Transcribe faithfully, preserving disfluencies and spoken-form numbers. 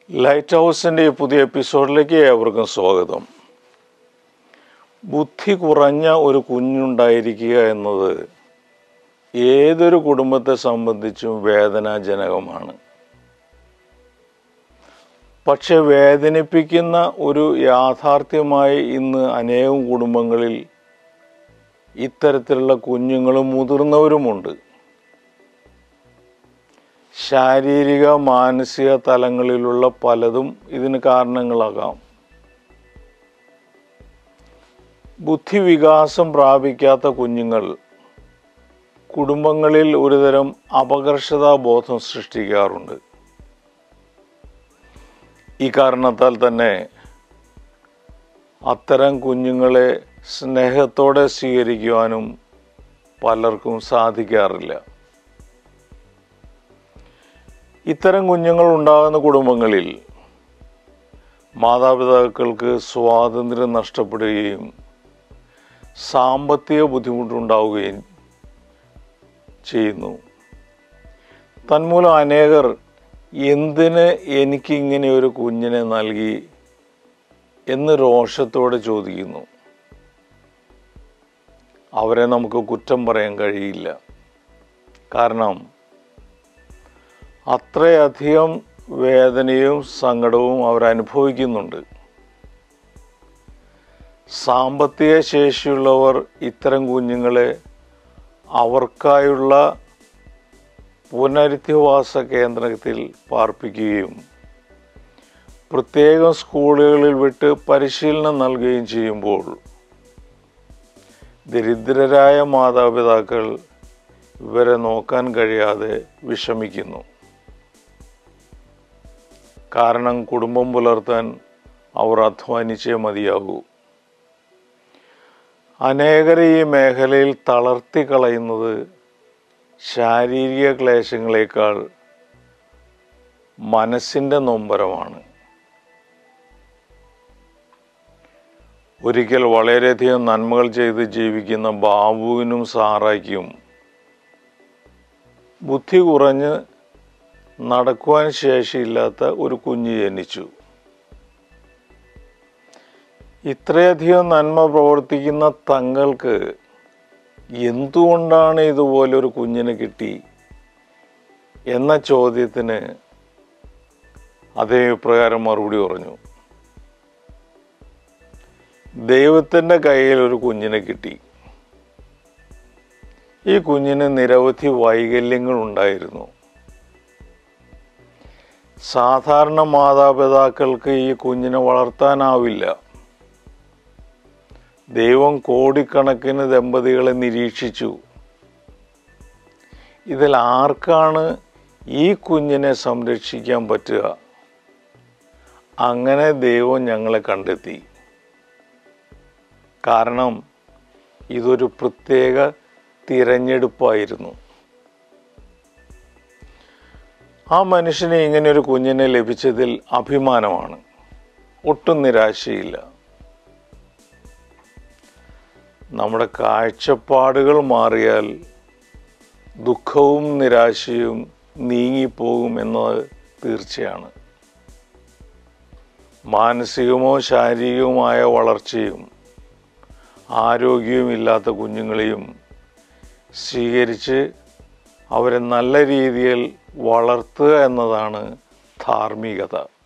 Light ഹൗസിൻ്റെ ഈ പുതിയ എപ്പിസോഡിലേക്ക് ഏവർക്കും സ്വാഗതം. ബുദ്ധി കുറഞ്ഞ ഒരു കുഞ്ഞുണ്ടായിരിക്കുക എന്നത് ഏതൊരു കുടുംബത്തെ സംബന്ധിച്ചും വേദനാജനകമാണ്. പക്ഷെ വേദനിപ്പിക്കുന്ന ഒരു യാഥാർത്ഥ്യമായി ഇന്ന് അനേകം കുടുംബങ്ങളിൽ ഇത്തരത്തിലുള്ള കുഞ്ഞുങ്ങളും മുതിർന്നവരുമുണ്ട്. ശാരീരിക മാനസിക തലങ്ങളിലുള്ള പലതും ഇതിന് കാരണങ്ങളാകാം. ബുദ്ധിവികാസം പ്രാപിക്കാത്ത കുഞ്ഞുങ്ങൾ കുടുംബങ്ങളിൽ ഒരുതരം അപകർഷതാബോധം സൃഷ്ടിക്കാറുണ്ട്. ഈ കാരണത്താൽ തന്നെ അത്തരം കുഞ്ഞുങ്ങളെ സ്നേഹത്തോടെ സ്വീകരിക്കുവാനും പലർക്കും സാധിക്കാറില്ല. ഇത്തരം കുഞ്ഞുങ്ങൾ ഉണ്ടാകുന്ന കുടുംബങ്ങളിൽ മാതാപിതാക്കൾക്ക് സ്വാതന്ത്ര്യം നഷ്ടപ്പെടുകയും സാമ്പത്തിക ബുദ്ധിമുട്ടുണ്ടാവുകയും ചെയ്യുന്നു. തന്മൂലം അനേകർ എന്തിന് എനിക്കിങ്ങനെ ഒരു കുഞ്ഞിനെ നൽകി എന്ന് രോഷത്തോടെ ചോദിക്കുന്നു. അവരെ നമുക്ക് കുറ്റം പറയാൻ കഴിയില്ല. കാരണം അത്രയധികം വേദനയും സങ്കടവും അവരനുഭവിക്കുന്നുണ്ട്. സാമ്പത്തിക ശേഷിയുള്ളവർ ഇത്തരം കുഞ്ഞുങ്ങളെ അവർക്കായുള്ള പുനരധിവാസ കേന്ദ്രത്തിൽ പാർപ്പിക്കുകയും പ്രത്യേകം സ്കൂളുകളിൽ വിട്ട് പരിശീലനം നൽകുകയും ചെയ്യുമ്പോൾ ദരിദ്രരായ മാതാപിതാക്കൾ ഇവരെ നോക്കാൻ കഴിയാതെ വിഷമിക്കുന്നു. കാരണം കുടുംബം പുലർത്താൻ അവർ അധ്വാനിച്ചേ മതിയാകൂ. അനേകരെ ഈ മേഖലയിൽ തളർത്തി കളയുന്നത് ശാരീരിക ക്ലേശങ്ങളേക്കാൾ മനസ്സിൻ്റെ നൊമ്പരമാണ്. ഒരിക്കൽ വളരെയധികം നന്മകൾ ചെയ്ത് ജീവിക്കുന്ന ബാബുവിനും സാറായ്ക്കും ബുദ്ധി കുറഞ്ഞ് നടക്കുവാൻ ശേഷിയില്ലാത്ത ഒരു കുഞ്ഞ് ജനിച്ചു. ഇത്രയധികം നന്മ പ്രവർത്തിക്കുന്ന തങ്ങൾക്ക് എന്തുകൊണ്ടാണ് ഇതുപോലൊരു കുഞ്ഞിനെ കിട്ടി എന്ന ചോദ്യത്തിന് അതേ പ്രകാരം മറുപടി പറഞ്ഞു. ദൈവത്തിൻ്റെ കയ്യിൽ ഒരു കുഞ്ഞിനെ കിട്ടി. ഈ കുഞ്ഞിന് നിരവധി വൈകല്യങ്ങൾ ഉണ്ടായിരുന്നു. സാധാരണ മാതാപിതാക്കൾക്ക് ഈ കുഞ്ഞിനെ വളർത്താനാവില്ല. ദൈവം കോടിക്കണക്കിന് ദമ്പതികളെ നിരീക്ഷിച്ചു. ഇതിൽ ആർക്കാണ് ഈ കുഞ്ഞിനെ സംരക്ഷിക്കാൻ പറ്റുക? അങ്ങനെ ദൈവം ഞങ്ങളെ കണ്ടെത്തി. കാരണം ഇതൊരു പ്രത്യേക തിരഞ്ഞെടുപ്പായിരുന്നു. ആ മനുഷ്യന് ഇങ്ങനെ ഒരു കുഞ്ഞിനെ ലഭിച്ചതിൽ അഭിമാനമാണ്. ഒട്ടും നിരാശയില്ല. നമ്മുടെ കാഴ്ചപ്പാടുകൾ മാറിയാൽ ദുഃഖവും നിരാശയും നീങ്ങിപ്പോകും എന്നത് തീർച്ചയാണ്. മാനസികമോ ശാരീരികവുമായ വളർച്ചയും ആരോഗ്യവും ഇല്ലാത്ത കുഞ്ഞുങ്ങളെയും സ്വീകരിച്ച് അവരെ നല്ല രീതിയിൽ വളർത്തുക എന്നതാണ് ധാർമ്മികത.